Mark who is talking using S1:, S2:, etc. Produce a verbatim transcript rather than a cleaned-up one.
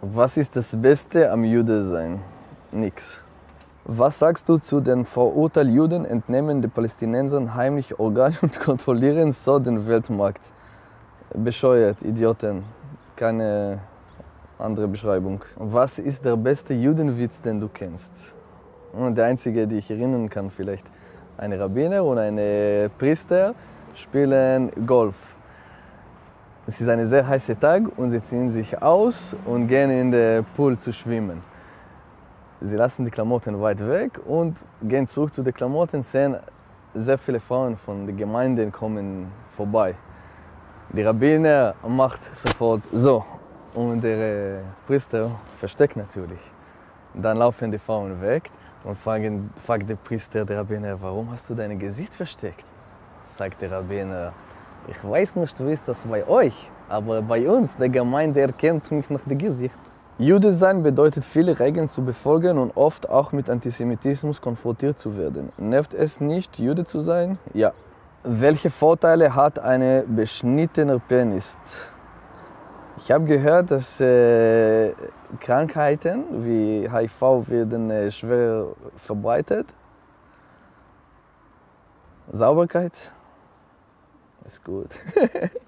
S1: Was ist das Beste am Jude-Sein? Nix. Was sagst du zu dem Vorurteil, Juden entnehmen den Palästinensern heimlich Organe und kontrollieren so den Weltmarkt? Bescheuert, Idioten. Keine andere Beschreibung. Was ist der beste Judenwitz, den du kennst? Und der einzige, den ich erinnern kann vielleicht. Ein Rabbiner und ein Priester spielen Golf. Es ist ein sehr heißer Tag und sie ziehen sich aus und gehen in den Pool zu schwimmen. Sie lassen die Klamotten weit weg und gehen zurück zu den Klamotten, sehen sehr viele Frauen von der Gemeinde kommen vorbei. Der Rabbiner macht sofort so und der Priester versteckt natürlich. Dann laufen die Frauen weg und fragen, fragt der Priester der Rabbiner, warum hast du dein Gesicht versteckt? Sagt der Rabbiner, ich weiß nicht, wie ist das bei euch, aber bei uns, der Gemeinde, erkennt mich nach dem Gesicht. Jude sein bedeutet, viele Regeln zu befolgen und oft auch mit Antisemitismus konfrontiert zu werden. Nervt es nicht, Jude zu sein? Ja. Welche Vorteile hat ein beschnittener Penis? Ich habe gehört, dass äh, Krankheiten wie H I V werden äh, schwer verbreitet. Sauberkeit ist gut.